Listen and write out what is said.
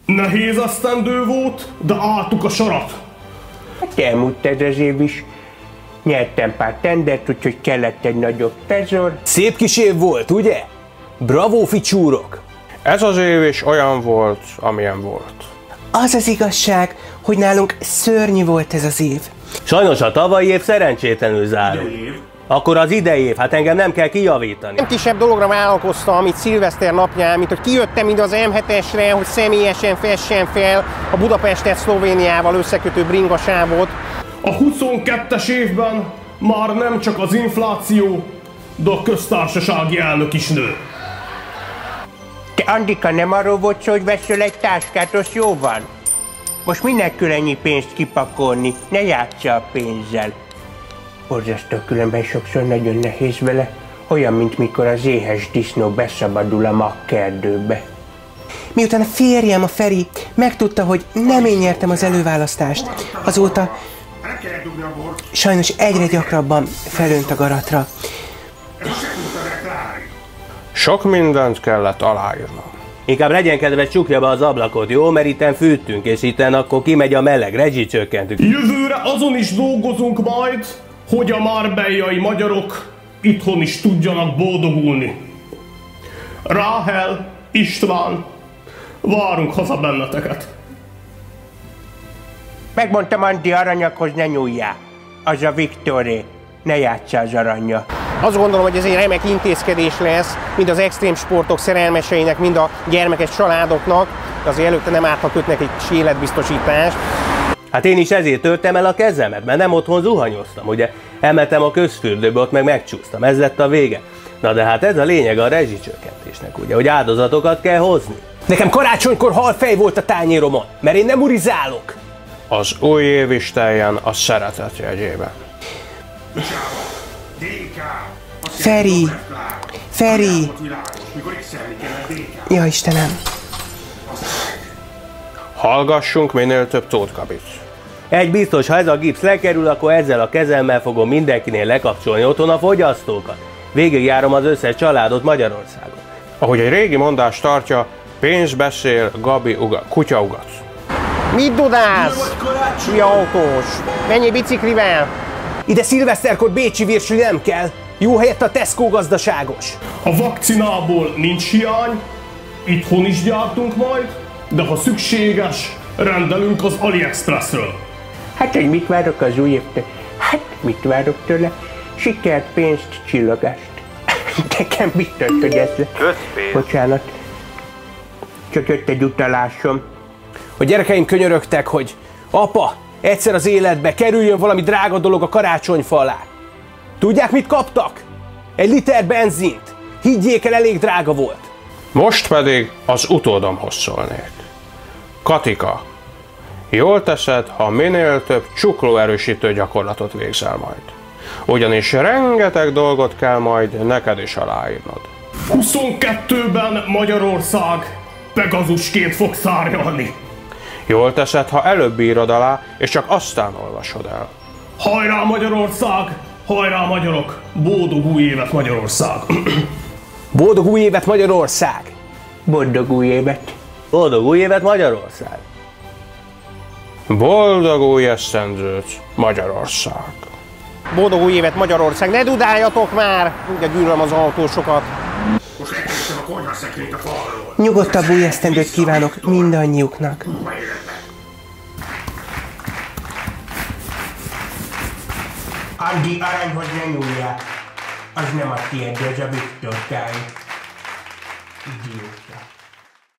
Nehéz esztendő volt, de álltuk a sarat. Hát elmúlt ez az év is. Nyertem pár tendert, úgyhogy kellett egy nagyobb tezor. Szép kis év volt, ugye? Bravo, ficsúrok! Ez az év is olyan volt, amilyen volt. Az az igazság, hogy nálunk szörnyű volt ez az év. Sajnos a tavalyi év szerencsétlenül zárult. Akkor az idei év, hát engem nem kell kijavítani. Nem kisebb dologra vállalkoztam, amit szilveszter napján, mint hogy kijöttem ide az M7-esre, hogy személyesen fessen fel a Budapestet Szlovéniával összekötő bringasávot. A 22-es évben már nem csak az infláció, de a köztársasági elnök is nő. Te Andika, nem arról volt szó, hogy veszel egy táskát, az jó van? Most minek kell ennyi pénzt kipakolni? Ne játssza a pénzzel. Borzasztó, különben sokszor nagyon nehéz vele. Olyan, mint mikor az éhes disznó beszabadul a magkerdőbe. Miután a férjem, a Feri, megtudta, hogy nem én nyertem az előválasztást, azóta sajnos egyre gyakrabban felönt a garatra. Sok mindent kellett aláírnom. Inkább legyen kedves, csukja be az ablakot, jó? Mert itten fűtünk, és itten akkor kimegy a meleg, rezsicsökkentünk. Jövőre azon is dolgozunk majd, hogy a márbellyai magyarok itthon is tudjanak boldogulni. Ráhel, István, várunk haza benneteket. Megmondtam Andi, aranyaghoz ne nyúljál. Az a Viktoré. Ne játsszál az aranya. Azt gondolom, hogy ez egy remek intézkedés lesz, mind az extrém sportok szerelmeseinek, mind a gyermekes családoknak, de azért előtte nem árt, ha kötnek egy kis életbiztosítást. Hát én is ezért törtem el a kezemet, mert nem otthon zuhanyoztam, ugye? Elmentem a közfürdőbe, ott meg megcsúsztam, ez lett a vége. Na de hát ez a lényeg a rezsicsökkentésnek, ugye, hogy áldozatokat kell hozni. Nekem karácsonykor halfej volt a tányéromon, mert én nem urizálok. Az új év is teljen a szeretet jegyében. Feri! Ja, Istenem! Hallgassunk minél több Tóth Gabit. Egy biztos, ha ez a gipsz lekerül, akkor ezzel a kezemmel fogom mindenkinél lekapcsolni otthon a fogyasztókat. Végigjárom az összes családot Magyarországon. Ahogy egy régi mondás tartja, pénz beszél, Gabi kutya ugat. Mit dudálsz? Mi autós? Menjél biciklivel? Ide szilveszterkor bécsi virsli nem kell. Jó helyett a Tesco gazdaságos. A vakcinából nincs hiány, itthon is gyártunk majd, de ha szükséges, rendelünk az AliExpressről. Hát, hogy mit várok az új évtől? Hát, mit várok tőle? Sikert, pénzt, csillagást. Nekem biztos, hogy ez lesz. Bocsánat. Csak jött egy utalásom. A gyerekeim könyörögtek, hogy apa, egyszer az életbe kerüljön valami drága dolog a karácsonyfa alá. Tudják, mit kaptak? Egy liter benzint. Higgyék el, elég drága volt. Most pedig az utódomhoz szólnék. Katika, jól teszed, ha minél több csuklóerősítő gyakorlatot végzel majd. Ugyanis rengeteg dolgot kell majd neked is aláírnod. 22-ben Magyarország Pegazusként fog szárnyalni. Jól teszed, ha előbb írod alá, és csak aztán olvasod el. Hajrá Magyarország! Hajrá magyarok! Boldog új évet Magyarország! Boldog új évet Magyarország! Boldog új évet! Boldog új évet Magyarország! Boldog új esztendőt Magyarország! Boldog új évet Magyarország! Ne dudáljatok már! Ugye gyűlölöm az autósokat. Most elkezdtem a konyhaszekrényt a falról. Nyugodtabb új esztendőt kívánok mindannyiuknak. Andi, aranyhoz ne nyúljál. Az nem a tiéd, az a Viktor táj. Idióta.